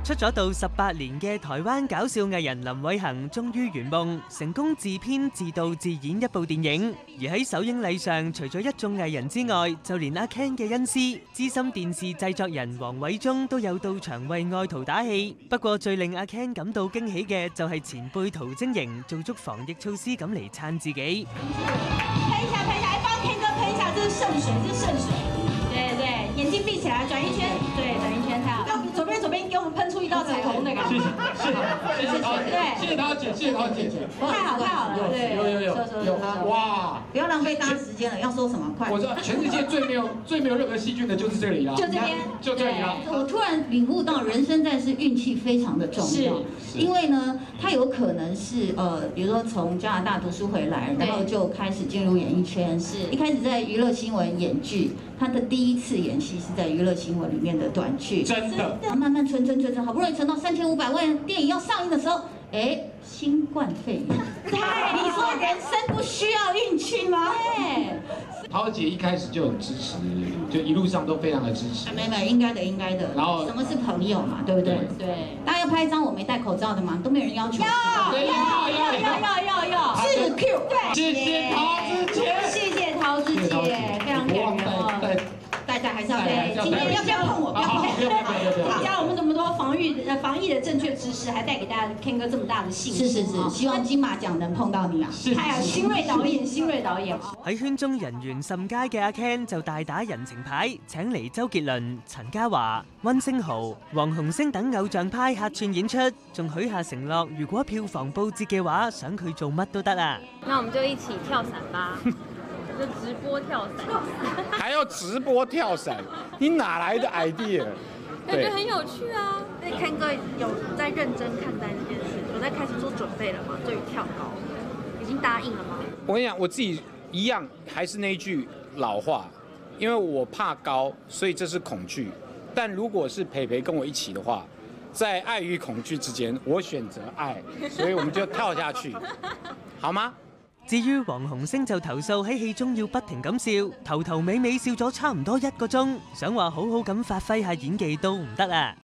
出咗道18年嘅台灣搞笑藝人林偉恒，終於圓夢，成功自編自導自演一部電影。而喺首映禮上，除咗一眾藝人之外，就連阿 Ken 嘅恩師、資深電視製作人黃偉忠都有到場為愛徒打氣。不過最令阿 Ken 感到驚喜嘅就係前輩陶晶瑩做足防疫措施咁嚟撐自己。 噴一下，幫 Ken 哥噴一下，這是聖水，這是聖水。對對，眼睛閉起來，轉一圈，對，轉一圈，太好。左邊給我們噴出一道彩虹的感覺。謝謝桃姐，謝謝桃姐，太好了，對，有，哇！ 不要浪費大家時間了，要說什麼快。 我知道全世界最沒有任何細菌的，就是這裡啦。就這邊，就這裡啦。 我突然領悟到，人生在世運氣非常的重要，因為呢，他有可能是比如說從加拿大讀書回來，然後就開始進入演藝圈，一開始在娛樂新聞演劇，他的第一次演戲是在娛樂新聞裡面的短劇， 真的。 慢慢存，好不容易存到3500萬，電影要上映的時候，新冠肺炎。對，你說人生不需要運氣嗎？對。 桃姐一開始就很支持，就一路上都非常的支持。 沒，應該的。然後什麼是朋友嘛，對不對？對。大家要拍一張我沒戴口罩的嗎？都沒人要求。要。是 Q。對。謝謝桃子姐，非常感動。大家還是要對，今天要不要碰我？不要碰。 加了我們這麼多防疫的正確知識，還帶給大家 Ken 哥這麼大的信心。 是，希望金馬獎能碰到你啊！ 還有新銳導演。 喺圈中人緣甚佳嘅阿 Ken 就大打人情牌，請嚟周杰倫、陳嘉華、溫昇豪、黃鴻升等偶像派客串演出，仲許下承諾，如果票房報捷嘅話，想佢做乜都得啊！ 那我們就一起跳傘吧。就直播跳傘， 還要直播跳傘，你哪來的 idea？ 感覺很有趣啊！那 Ken 哥有在認真看待這件事，有在開始做準備了嗎？對於跳高，已經答應了嗎？ 我跟你講，我自己一樣，還是那句老話，因為我怕高，所以這是恐懼。但如果是培培跟我一起的話，在愛與恐懼之間，我選擇愛，所以我們就跳下去，好嗎？ 至於黃鴻升就投訴喺戲中要不停咁笑，頭尾尾笑咗差唔多1個鐘，想話好好咁發揮下演技都唔得啊！